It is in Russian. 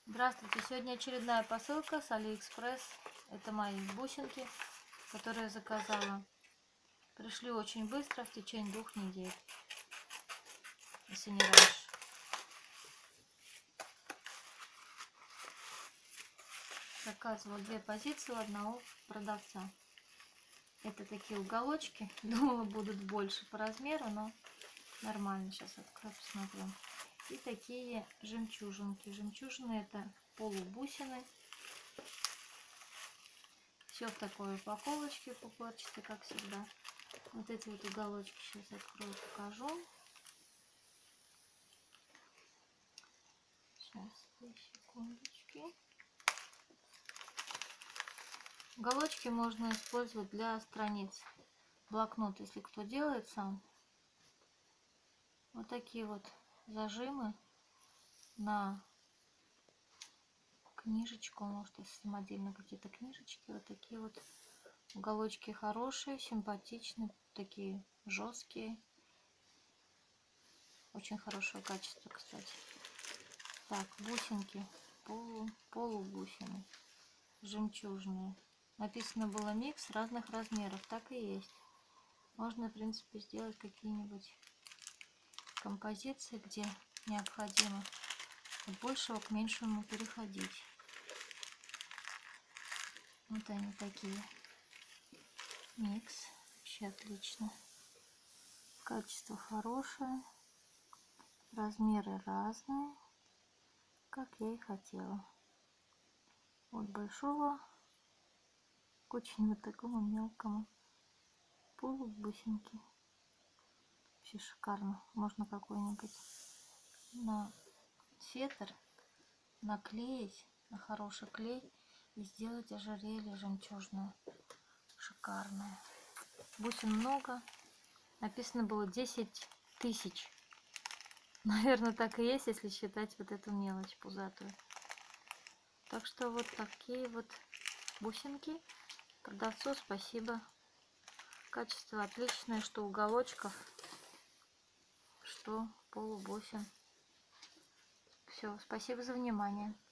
Здравствуйте! Сегодня очередная посылка с Алиэкспресс. Это мои бусинки, которые я заказала. Пришли очень быстро, в течение 2 недель, если не раньше. Заказывала 2 позиции у одного продавца. Это такие уголочки. Думала, будут больше по размеру, но нормально. Сейчас открою, посмотрю. И такие жемчужинки. Жемчужины — это полубусины. Все в такой упаковочке пупырчатой, как всегда. Вот эти вот уголочки сейчас открою, покажу. Сейчас, 2 секундочки. Уголочки можно использовать для страниц. Блокнот, если кто делает сам. Вот такие вот зажимы на книжечку, может, если самодельно какие-то книжечки. Вот такие вот уголочки хорошие, симпатичные, такие жесткие. Очень хорошего качества, кстати. Так, бусинки, полубусины, жемчужные. Написано было микс разных размеров, так и есть. Можно, в принципе, сделать какие-нибудь композиции, где необходимо от большего к меньшему переходить. Вот они такие. Микс. Вообще отлично. Качество хорошее. Размеры разные, как я и хотела. От большого к очень вот такому мелкому полубусинки. Вообще шикарно. Можно какой-нибудь на фетр наклеить, на хороший клей, и сделать ожерелье жемчужное. Шикарное. Бусин много. Написано было 10 тысяч. Наверное, так и есть, если считать вот эту мелочь пузатую. Так что вот такие вот бусинки. Продавцу спасибо. Качество отличное, что уголочков, что полубусин. Все, спасибо за внимание.